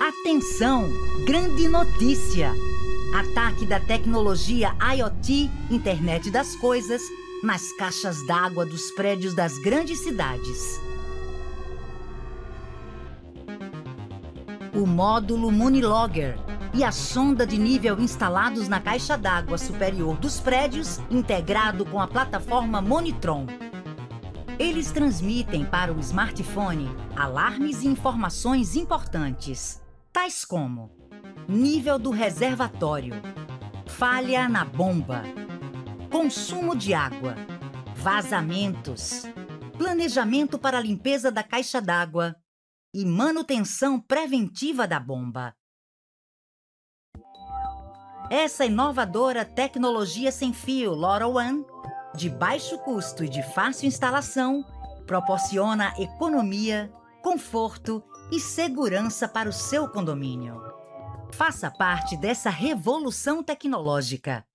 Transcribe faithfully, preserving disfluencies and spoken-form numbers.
Atenção! Grande notícia! Ataque da tecnologia IoT, Internet das Coisas, nas caixas d'água dos prédios das grandes cidades. O módulo Monilogger e a sonda de nível instalados na caixa d'água superior dos prédios, integrado com a plataforma Monitron. Eles transmitem para o smartphone alarmes e informações importantes, tais como nível do reservatório, falha na bomba, consumo de água, vazamentos, planejamento para a limpeza da caixa d'água e manutenção preventiva da bomba. Essa inovadora tecnologia sem fio LoRaWAN, de baixo custo e de fácil instalação, proporciona economia, conforto e segurança para o seu condomínio. Faça parte dessa revolução tecnológica.